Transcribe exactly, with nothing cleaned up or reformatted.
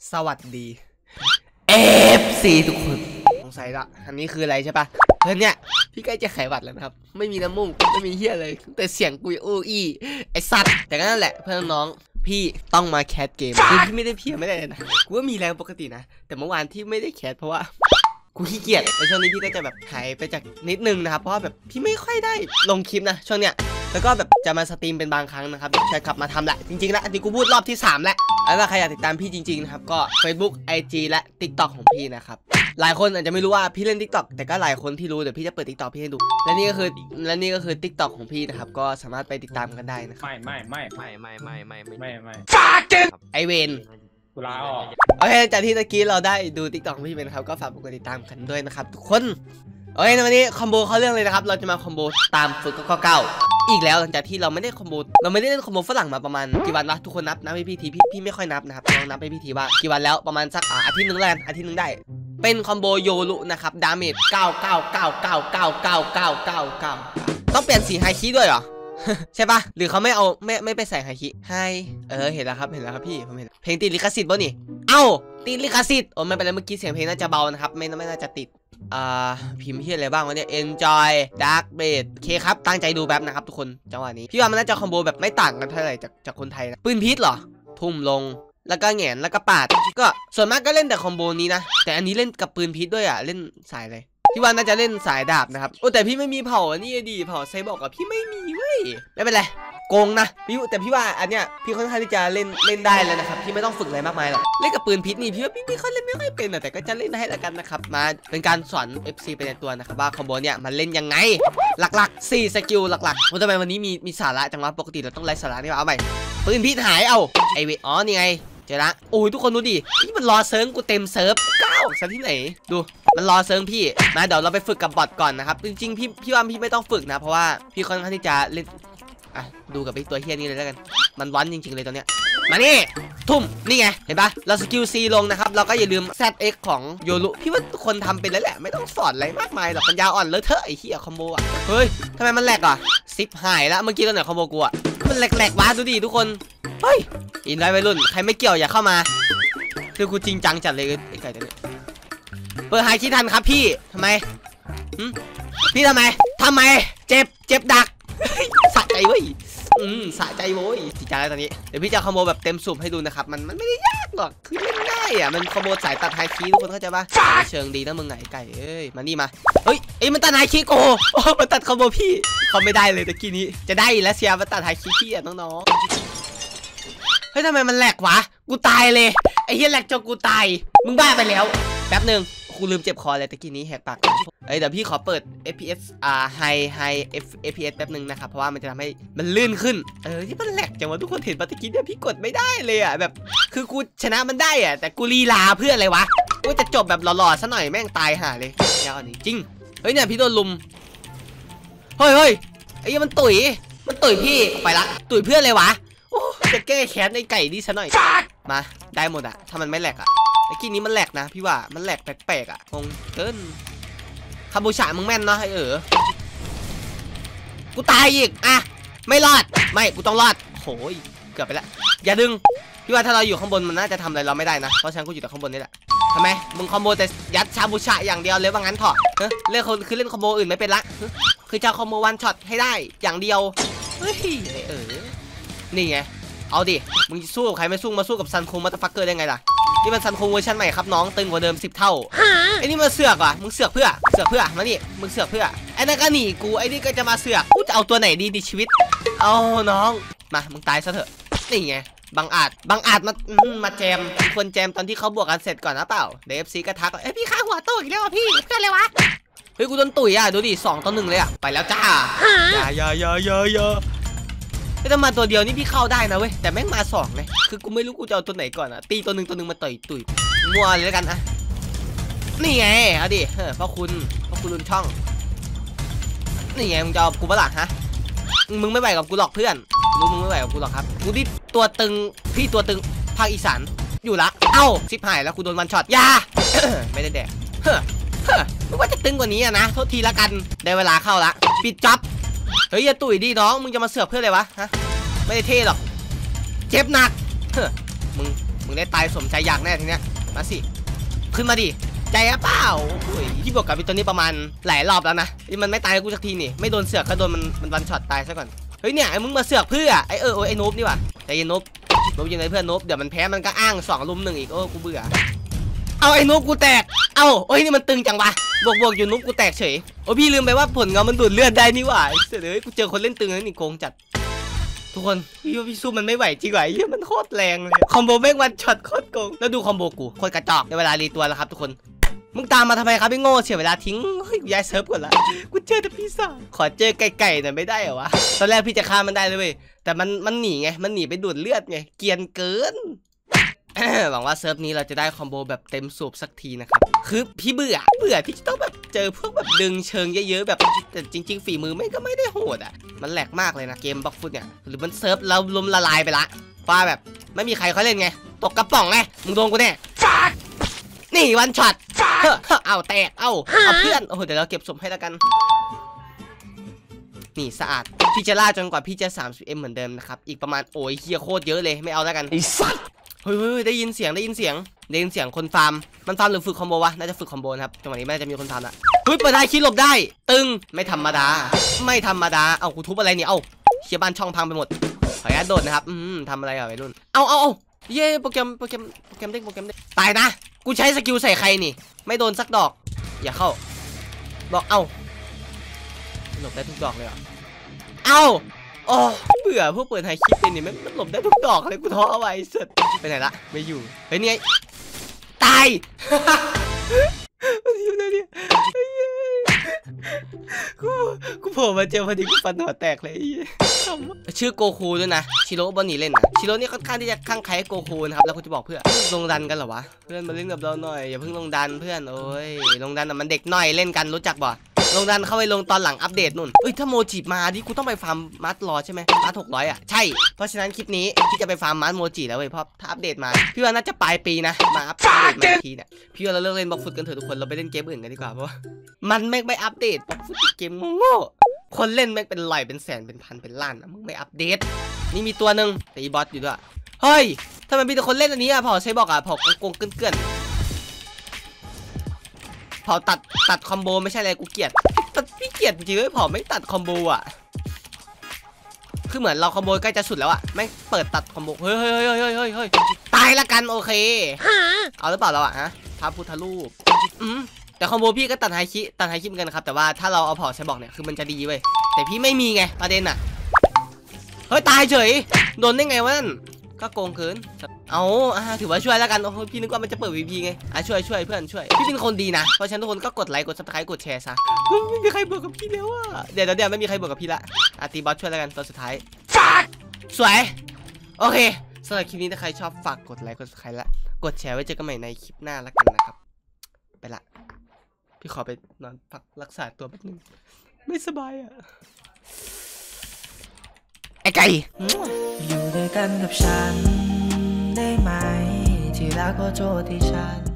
สวัสดีเอฟซีทุกคนสงสัยละอันนี้คืออะไรใช่ปะเพื่อนเนี่ยพี่ใกล้จะไขหวัดแล้วนะครับไม่มีน้ำมูกไม่มีเหี้ยเลยแต่เสียงกุยอู้อี้ไอสัตว์แต่ก็นั่นแหละเพื่อนน้องพี่ต้องมาแคสเกมคือพี่ไม่ได้เพียไม่ได้นะกูว่ามีแรงปกตินะแต่เมื่อวานที่ไม่ได้แคสเพราะว่ากูขี้เกียจในช่วงนี้พี่ก็จะแบบหายไปจากนิดนึงนะครับเพราะว่าแบบพี่ไม่ค่อยได้ลงคลิปนะช่วงเนี้ยแล้วก็แบบจะมาสตรีมเป็นบางครั้งนะครับใช่ครับมาทำแหละจริงๆแล้วอันนี้กูพูดรอบที่สามแล้วแล้วถ้าใครอยากติดตามพี่จริงๆนะครับก็ Facebook ไอ จี และ ติ๊กต็อก ของพี่นะครับหลายคนอาจจะไม่รู้ว่าพี่เล่น ติ๊กต็อก แต่ก็หลายคนที่รู้เดี๋ยวพี่จะเปิด ติ๊กต็อก พี่ให้ดูและนี่ก็คือและนี่ก็คือ ติ๊กต็อก ของพี่นะครับก็สามารถไปติดตามกันได้นะครับไม่ไม่ไม่ไม่ไม่ไม่ไม่ไม่ไม่ไม่ฟาเกนไอเวนกูลาออกโอเคจากที่ตะกี้เราได้ดู ติ๊กต็อก ของพี่ไปนะครับก็ฝากกดติดตามกันด้วยนะครับทุกคนโอเคในวันนี้คอมโบเขาเรื่องเลยนะครับเราจะมาคอมโบตามฝึกข้อเก้าอีกแล้วหลังจากที่เราไม่ได้คอมโบเราไม่ได้เล่นคอมโบฝรั่งมาประมาณกี่วันวะทุกคนนับนับให้พี่ทีพี่พี่ไม่ค่อยนับนะครับลองนับให้พี่ทีว่ากี่วันแล้วประมาณสักอาทิตย์นึงแล้วกันอาทิตย์นึงได้เป็นคอมโบโยรุนะครับดาเมจเก้าเก้าเก้าเก้าเก้าเก้าเก้าเก้าเก้าต้องเปลี่ยนสีไฮคีด้วยเหรอ ใช่ปะหรือเขาไม่เอาไม่ไม่ไปใส่ไฮคีไฮเออเห็นแล้วครับเห็นแล้วครับพี่ผมเห็นเพลงติดลิขสิทธิ์ป่ะนี่เอ้าติดลิขสิทธิ์โอ้ไม่เป็นไรเมื่อกี้เสียงเพลงน่าจะเบานะครับไม่ไม่น่าจะติดอ่าพิมพ์ที่อะไรบ้างวะเนี่ย enjoy dark blade โอเคครับตั้งใจดูแป๊บนะครับทุกคนจังหวะนี้พี่ว่ามันน่าจะคอมโบแบบไม่ต่างกันเท่าไหร่จากจากคนไทยนะปืนพิษเหรอทุ่มลงแล้วก็แหงนแล้วก็ปาดก็ส่วนมากก็เล่นแต่คอมโบนี้นะแต่อันนี้เล่นกับปืนพิษด้วยอ่ะเล่นสายเลยพี่ว่าน่าจะเล่นสายดาบนะครับโอ้แต่พี่ไม่มีเผ่าอันนี้ดีเผ่าไซบอร์กอะพี่ไม่มีเว้ยไม่เป็นไรโกงนะพี่แต่พี่ว่าอันเนี้ยพี่ค่อนข้างที่จะเล่นเล่นได้เลยนะครับพี่ไม่ต้องฝึกอะไรมากมายหรอกเล่นกับปืนพิษนี่พี่ว่าพี่ไม่ค่อยเล่นไม่ค่อยเป็นแต่ก็จะเล่นให้ละกันนะครับมาเป็นการสอน เอฟ ซี ไปในตัวนะครับว่าคอมโบเนี่ยมันเล่นยังไงหลักๆสี่สกิลหลักๆโอ้ทำไมวันนี้มีมีสาระจังวะปกติเราต้องไร้สาระนี่วะเอาใหม่ปืนพิษหายเอาไอเวอ๋อนี่ไงเจอละโอ้ยทุกคนดูดินี่มันรอเซิร์ฟกูเต็มเซิร์ฟเก้าซะที่ไหนดูมันรอเซิร์ฟพี่มาเดี๋ยวเราไปฝึกกับบอทก่อนนะครับจริงๆพี่พี่ว่าพี่ไม่ต้องฝึกนะเพราะว่าพี่ค่อนข้างที่จะเล่นอ่ะดูกับไอ้ตัวเฮี้ยนี่เลยแล้วกันมันวันจริงๆเลยตอนเนี้ยมานี่ทุ่มนี่ไงเห็นปะเราสกิล ซี ลงนะครับเราก็อย่าลืม แซด เอ็กซ์ ของโยรุพี่ว่าคนทำเป็นแล้วแหละไม่ต้องสอนอะไรมากมายหรอกปัญญาอ่อนเลอะเทอะไอ้เหี้ยคอมโบอ่ะเฮ้ยทำไมมันแหลกอ่ะซิปหายแล้วเมื่อกี้ตอนไหนคอมโบกูอ่ะมันแหลกๆวะดูดิทุกคนเฮ้ยอินไว้วัยรุ่นใครไม่เกี่ยวอย่าเข้ามาคือกูจริงจังจัดเลยไอ้ไก่ตัวนี้เปิดหายคิดทันครับพี่ทำไมพี่ทำไมทำไมเจ็บเจ็บดักสะใจเว้ยอืมสะใจโว้ยจริงจังแล้วตอนนี้เดี๋ยวพี่จะคอมโบแบบเต็มสูบให้ดูนะครับมันมันไม่ได้ยากหรอกคือเล่นง่ายอ่ะมันคอมโบสายตัดไฮคีทุกคนเข้าใจปะเชิงดีนะมึงไงไก่เอ้ยมานี่มาเฮ้ยไอ้มันตัดไฮคีโอ้โอ้มันตัดคอมโบพี่เขาไม่ได้เลยตะกี้นี้จะได้แล้วเชียร์มันตัดไฮคีพี่อ่ะน้องๆเฮ้ยทำไมมันแหลกวะกูตายเลยไอ้เหี้ยแหลกจนกูตายมึงบ้าไปแล้วแป๊บหนึ่งกูลืมเจ็บคอเลยตะกี้นี้แหกปากเอ้ยเดี๋ยวพี่ขอเปิด เอฟ พี เอส อ่า High High เอฟ พี เอส แป๊บหนึ่งนะครับเพราะว่ามันจะทำให้มันลื่นขึ้นเออที่มันแหลกจังวะทุกคนเห็นปะตะกี้เนี่ยพี่กดไม่ได้เลยอ่ะแบบคือกูชนะมันได้อ่ะแต่กูลีลาเพื่ออะไรวะกูจะจบแบบหล่อๆซะหน่อยแม่งตายห่าเลยยาวนี้จริงเฮ้ยเนี่ยพี่โดนลุมเฮ้ยเฮ้ยไอ้ยังมันตุ๋ยมันตุ๋ยพี่ไปละตุ๋ยเพื่อนเลยวะโอ้จะแก้แค้นในไก่นี่ซะหน่อยมาได้หมดอะถ้ามันไม่แหลกอะไอ้กี้นี้มันแหลกนะพี่ว่ามันแหลกแปลกๆอะงงเกินคาบูชามึงแม่นเนาะไอ้เออกูตายอีกอะไม่รอดไม่กูต้องรอดโอ้ยเกือบไปแล้วอย่าดึงพี่ว่าถ้าเราอยู่ข้างบนมันน่าจะทำอะไรเราไม่ได้นะเพราะฉะนั้นกูอยู่แต่ข้างบนนี่แหละทำไมมึงคอมโบแต่ยัดชาบูชาอย่างเดียวเลยว่างั้นเถอะเล่นคือเล่นคอมโบอื่นไม่เป็นละคือจะคอมโบวันช็อตให้ได้อย่างเดียวเฮ้ยไอ้เออนี่ไงเอาดิมึงสู้กับใครไม่สู้มาสู้กับซันคงมัตต์ฟักเกอร์ได้ไงล่ะนี่มันซันคงเวอร์ชันใหม่ครับน้องตึงกว่าเดิมสิบเท่าไอ้นี่มาเสือกอ่ะมึงเสือกเพื่อเสือกเพื่อมานี่มึงเสือกเพื่อไอ้นั่นก็หนีกูไอ้นี่ก็จะมาเสือกกูจะเอาตัวไหนดีในชีวิตเอาน้องมามึงตายซะเถอะนี่ไงบังอาจบังอาจมามาแจมควรแจมตอนที่เขาบวกกันเสร็จก่อนนะเปล่าเดฟซีก็ทักเอ้ยพี่ข้าหัวโตอีกแล้วพี่เพื่อนเลยวะเฮ้ยกูโดนตุ๋ยอ่ะดูดิสองต่อหนึ่งเลยอ่ะไปแล้วจ้าอย่าอย่าอย่าอย่าอย่าไม่ต้องมาตัวเดียวนี่พี่เข้าได้นะเว้ยแต่แม่งมาสองเลยคือกูไม่รู้กูจะเอาตัวไหนก่อนอ่ะตีตัวหนึ่งตัวหนึ่งมาต่อยตุ๋ยมัวเลยแล้วกันอ่ะนี่ไงเอาดิเฮ้ยพ่อคุณพ่อคุณลุนช่องนี่ไงมึงจะเอากูปะล่ะฮะมึงไม่ไหวกับกูหรอกเพื่อนรู้มึงไม่ไหวกับกูหรอกครับกูที่ตัวตึงพี่ตัวตึงภาคอีสานอยู่ละเอ้าซิปหายแล้วกูโดนวันช็อตยา ไม่ได้แดกเฮ้อเฮ้อมึงว่าจะตึงกว่านี้อะนะโทษทีละกันได้เวลาเข้าละปิดจ็อบเฮ้ยอย่าตุ๋ยดิน้องมึงจะมาเสือกเพื่ออะไรวะฮะไม่ได้เท่หรอกเจ็บหนักเฮ้อมึงมึงได้ตายสมใจอยากแน่ทีเนี้ยมาสิขึ้นมาดิใจอะเปล่าโอ้ยพี่บวกกับพี่ตัวนี้ประมาณหลายรอบแล้วนะที่มันไม่ตายกูสักทีนี่ไม่โดนเสือกก็โดนมันมันวันช็อตตายซะก่อนเฮ้ยเนี่ยไอ้มึงมาเสือกเพื่อไอ้เออไอ้นุ๊บนี่ว่ะใจเย็นนุ๊บนุ๊บยังไงเพื่อนนุ๊บเดี๋ยวมันแพ้มันก็อ้างสองลุมหนึ่งอีกโอ้กูเบื่อเอาไอ้นุ๊บกูแตกเอ้าโอ้ยนี่มันตึงจังวะบวกบวกอยู่นุ๊บกูแตกเฉยโอ้พี่ลืมไปว่าผลเงามันดูดเลือดได้นี่ว่ะเสือเลยกูเจอคนเล่นตึงแล้วนี่โกงจัดทุกคนพี่ว่าพี่สู้มันไม่ไหวจริงไหวเฮ้ยมันโคตรแรงเลยคอมโบแม่งวันช็อตโคตรโกงแล้วดูคอมโบกูโคตรกระจอกในเวลารีตัวแล้วครับทุกคนมึงตามมาทำไมครับพี่โง่เสียเวลาทิ้งเฮ้ยย้ายเซิร์ฟก่อนละกูเจอแต่พี่สาวขอเจอไก่ๆหน่อยไม่ได้เหรอวะตอนแรกพี่จะฆ่ามันได้เลยเว้ยแต่มันมันหนีไงมันหนีไปดูดเลือดไงเกรียนเกิน หวังว่าเซิร์ฟนี้เราจะได้คอมโบแบบเต็มสูบสักทีนะครับคือพี่เบื่อเบื่อที่จะต้องแบบเจอพวกแบบดึงเชิงเยอะๆแบบแต่จริงๆฝีมือไม่ก็ไม่ได้โหดอ่ะมันแหลกมากเลยนะเกมบล็อกฟุตเนี่ยหรือมันเซิร์ฟเราล้มละลายไปละว่าแบบไม่มีใครเขาเล่นไงตกกระป๋องไงมึงโดนกูแน่นี่วันช็อตเอาแตกเอาเอาเพื่อนโอ้โหเดี๋ยวเราเก็บศพให้แล้วกันนี่สะอาดพี่จะล่าจนกว่าพี่จะ สามสิบเอ็ม เหมือนเดิมนะครับอีกประมาณโอ้ยเฮียโคตรเยอะเลยไม่เอาแล้วกันไอ้สัสเฮ้ยได้ยินเสียงได้ยินเสียงได้ยินเสียงคนฟาร์มมันฟาร์มหรือฝึกคอมโบวะน่าจะฝึกคอมโบนะครับจังหวะนี้ไม่น่าจะมีคนฟาร์มละเฮ้ยเปิดได้คิดหลบได้ตึงไม่ธรรมดาไม่ธรรมดาเอากูทุบอะไรเนี่ยเอาเชียร์บ้านช่องพังไปหมดขออนุญาตโดดนะครับอืมทำอะไรอ่ะวัยรุ่นเอาเอาเอาเย่โปรแกรมโปรแกรมโปรแกรมเด้งโปรแกรมเด้งตายนะกูใช้สกิลใส่ใครนี่ไม่โดนสักดอกอย่าเข้าบอกเอ้าหลบได้ทุกดอกเลยอ่ะเอ้าโอ้เบื่อพวกเปิดไฮคิดเป็นนี่มันหลบได้ทุกดอกเลยกูท้อเอาไว้สุดไปไหนละไม่อยู่เฮ้ยนี่ไงตายมันอยู่ไหนเนี่ยกูกูโผล่มาเจอพอดีกูฟันหัวแตกเลยชื่อโกคูด้วยนะชิโร่บอลนี่เล่นนะชิโร่นี่ค่อนข้างที่จะข้างใครโกคูนะครับแล้วกูจะบอกเพื่อนลงดันกันเหรอวะเพื่อนมาเล่นกับเราหน่อยอย่าเพิ่งลงดันเพื่อนโอ้ยลงดันแต่มันเด็กหน่อยเล่นกันรู้จักบ่ลงดันเข้าไปลงตอนหลังอัปเดตนู่นเอ้ยถ้าโมจิมาดิกูต้องไปฟาร์มมัดรอใช่ไหมมัดหกร้อยอ่ะใช่เพราะฉะนั้นคลิปนี้พี่จะไปฟาร์มมัดโมจิแล้วเว้ยเพราะถ้าอัปเดตมาพี่ว่าน่าจะปลายปีนะมาอัปเดตมาทีเนี่ยพี่ว่าเราเลิกเล่นบล็อกฟุตกันเถอะทุกคนเราไปเล่นเกมอื่นกันดีกว่าเพราะมันไม่ไม่อัปเดตบล็อกฟุตเกมโง่คนเล่นแม่งเป็นร้อยเป็นแสนเป็นพันเป็นล้านอ่ะมึงไม่อัปเดตนี่มีตัวหนึ่งตีบอสอยู่ด้วยเฮ้ยทำไมมีแต่คนเล่นอันนี้อ่ะพอใช้บอกอ่ะพอโกงเกินพอตัดตัดคอมโบไม่ใช่อะไรกูเกลียดตัดพี่เกลียดจริงๆเลยพอไม่ตัดคอมโบอ่ะคือเหมือนเราคอมโบใกล้จะสุดแล้วอ่ะไม่เปิดตัดคอมโบเฮ้ยเฮ้ยเฮ้ยเฮ้ยเฮ้ยเฮ้ยตายละกันโอเคเอาหรือเปล่าเราอ่ะฮะพระพุทธรูปอืมแต่คอมโบพี่ก็ตัดไฮคิตัดไฮคิเหมือนกันนะครับแต่ว่าถ้าเราเอาพอใช้บอกเนี่ยคือมันจะดีเว้ยแต่พี่ไม่มีไงประเด็นอ่ะเฮ้ยตายเฉยโดนได้ไงวะนั่นก็โกงเกินเอาอ่าถือว่าช่วยแล้วกันโอ้โหพี่นึกว่ามันจะเปิดวีพีไงอ่ะช่วยช่วยเพื่อนช่วยพี่เป็นคนดีนะเพราะฉะนั้นทุกคนก็กดไลค์กดซับสไครต์กดแชร์ซะไม่มีใครบวกกับพี่แล้วอ่ะเดี๋ยวเดี๋ยวไม่มีใครบวกกับพี่ละอ่ะตีบอสช่วยแล้วกันตอนสุดท้ายสวยโอเคสำหรับคลิปนี้ถ้าใครชอบฝากกดไลค์กดซับสไครต์ละกดแชร์ไว้เจอกันใหม่ในคลิปหน้าแล้วกันนะครับไปละพี่ขอไปนอนพักรักษาตัวแป๊บนึงไม่สบายอ่ะไอ้ไก่อยู่ด้วยกันกับฉันได้ไหมที่รักก็โทษที่ฉัน